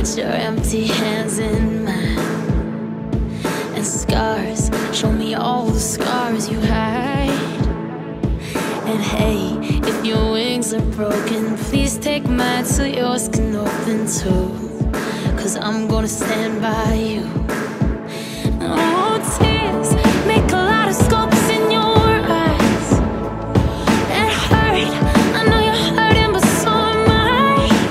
your empty hands in mine, and scars, show me all the scars you hide. And hey, if your wings are broken, please take mine so yours can open too. 'Cause I'm gonna stand by you. Oh, tears make a lot of sculpts in your eyes. It hurt, I know you're hurting, but so am I.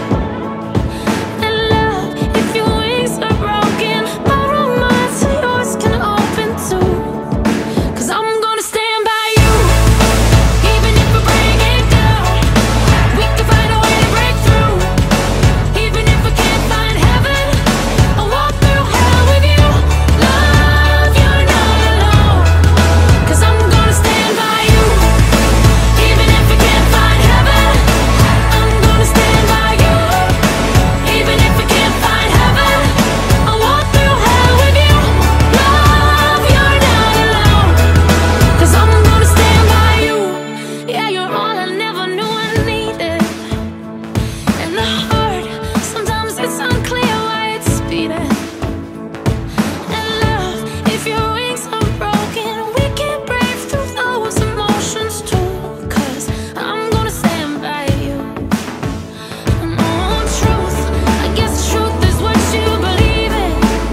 And love, if your wings are broken, borrow mine so yours can open too. 'Cause I'm gonna stand by you, even if we break it down. We can find a way to break through. Even if we can't find heaven, I'll walk through hell with you. Love, you're not alone. 'Cause I'm gonna stand by you. Even if we can't find heaven, I'm gonna stand by you. Even if we can't find heaven, I'll walk through hell with you. Love, you're not alone. 'Cause I'm gonna stand by you. Yeah, you're all I never knew I needed. And the heart, sometimes it's unclear why it's beating. And love, if your wings are broken, we can break through those emotions too. 'Cause I'm gonna stand by you. And oh, truth, I guess truth is what you believe in.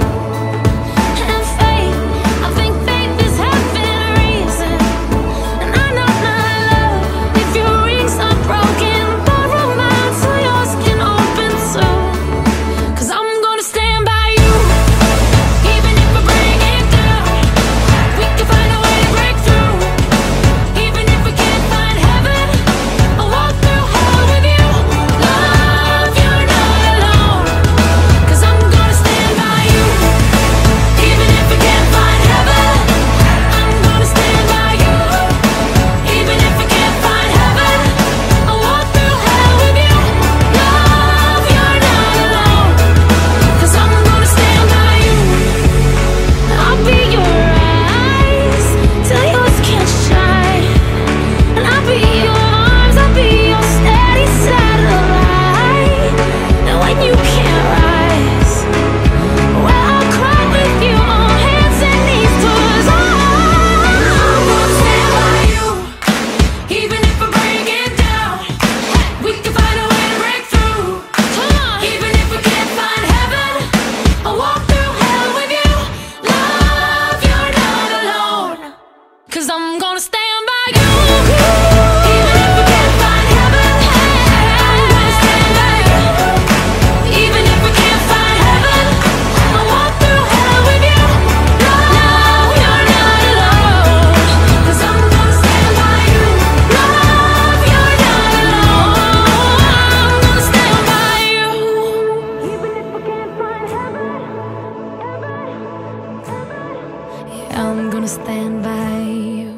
And faith, I think faith is having reason. And I know my love, if your wings are broken, borrow mine so yours can open too. 'Cause I'm gonna stand by you. Even if we break it down, we can find a way to break through. Even if we can't find heaven, I'll walk through hell with you. Love, you're not alone. 'Cause I'm gonna stand by you. Even if we can't find heaven, I'm gonna stand by you. Even if we can't find heaven, I'll walk through hell with you. Love, you're not alone. 'Cause I'm gonna stand by you. I'll be your eyes till yours can't shine. And I'll be your arms, I'll be your steady satellite. And when you can't rise, well, I'll cry with you on hands and knees. 'Cause I'm gonna stand by you. Even if we break it down, we can find a way to break through. Come on. Even if we can't find heaven, I'll walk through hell with you. Love, you're not alone. 'Cause I'm gonna stand by you. Even if we can't find heaven, I'm gonna stand by you. Even if we can't find heaven, I'll walk through hell with you. Love, you're not alone. 'Cause I'm gonna stand by you. Love, you're not alone. I'm gonna stand by you. Even if we can't find heaven, yeah, I'm gonna stand by you.